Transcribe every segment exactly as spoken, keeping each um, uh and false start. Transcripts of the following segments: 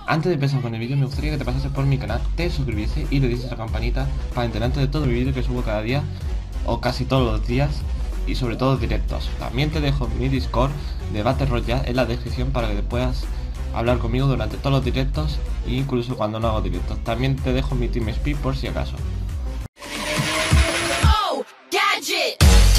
Antes de empezar con el vídeo me gustaría que te pasases por mi canal, te suscribiese y le dieses a la campanita para enterarte de todo el vídeo que subo cada día o casi todos los días y sobre todo directos. También te dejo mi Discord de Battle Royale en la descripción para que te puedas hablar conmigo durante todos los directos e incluso cuando no hago directos. También te dejo mi TeamSpeak por si acaso. Oh, gadget.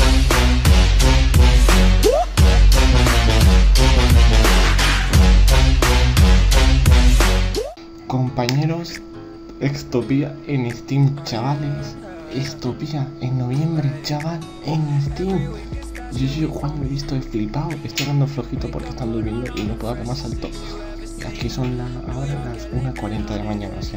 Compañeros, Extopía en Steam, chavales. Extopía en noviembre, chaval, en Steam. Yo, yo cuando he visto he flipado. Estoy dando flojito porque están durmiendo y no puedo dar más alto. Y aquí son la, ahora las una cuarenta de la mañana, o sea.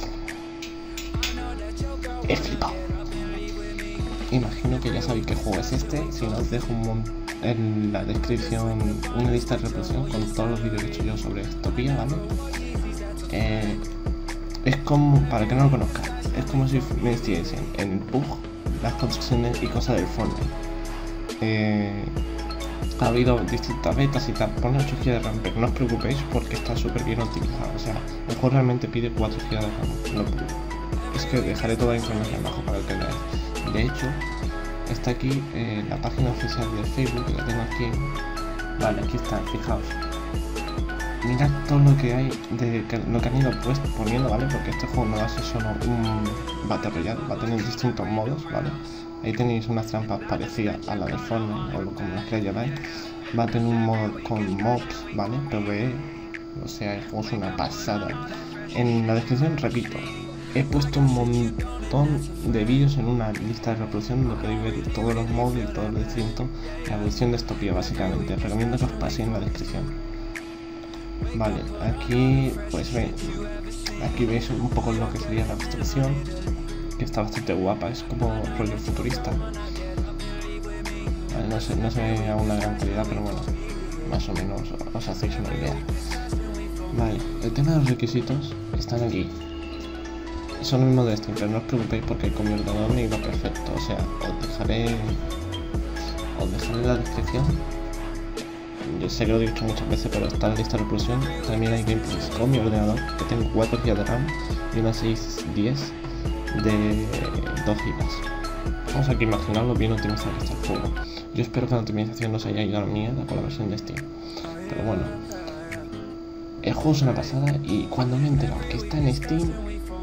He flipado. Imagino que ya sabéis qué juego es este. Si no, os dejo un en la descripción una lista de reproducción con todos los vídeos que he hecho yo sobre Extopía, ¿vale? Eh, es como, para que no lo conozcan, es como si me estuviesen en el P U B G, las construcciones y cosas del Fortnite. Eh, ha habido distintas betas y tal, pone ocho gigas de RAM, pero no os preocupéis porque está súper bien optimizado. O sea, el juego realmente pide cuatro gigas de RAM. No, es que dejaré toda la información abajo para que veáis. De hecho, está aquí eh, la página oficial de Facebook, que la tengo aquí. Vale, aquí está, fijaos. Mirad todo lo que hay, de que, lo que han ido pues, poniendo, ¿vale? Porque este juego no va a ser solo un Battle Royale, va a tener distintos modos, ¿vale? Ahí tenéis unas trampas parecidas a la de Fortnite, o como las que llamáis. Va a tener un modo con mobs, ¿vale? P V E, o sea, el juego es una pasada. En la descripción, repito, he puesto un montón de vídeos en una lista de reproducción donde podéis ver todos los modos y todo lo distinto, la evolución de Extopía, básicamente. Os recomiendo que os paséis en la descripción. Vale, aquí pues veis, aquí veis un poco lo que sería la construcción, que está bastante guapa, es como rollo futurista. Vale, no sé, no se ve a una gran calidad, pero bueno, más o menos os hacéis una idea. Vale, el tema de los requisitos están aquí. Son el mismo de Steam, pero no os preocupéis porque con mi ordenador me iba perfecto. O sea, os dejaré, os dejaré la descripción. Yo sé que lo he dicho muchas veces, pero está en la lista de reproducción. También hay gameplays con mi ordenador, que tengo cuatro gigas de RAM y una seis diez de dos gigas. Vamos a que imaginarlo bien optimizado que está el juego. Yo espero que la optimización no se haya ido a la mierda con la versión de Steam. Pero bueno, el juego es una pasada y cuando me he enterado que está en Steam,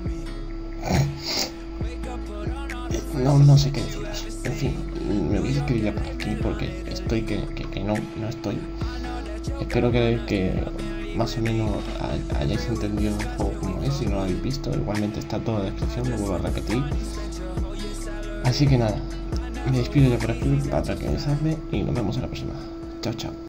no, no sé qué deciros. En fin, me voy a despedir ya por aquí porque estoy que, que, que no, no estoy. Espero que, que más o menos hayáis entendido el juego como es. Si no lo habéis visto, igualmente está toda la descripción, lo vuelvo a repetir. Así que nada, me despido ya por aquí para tranquilizarme y nos vemos en la próxima. Chao, chao.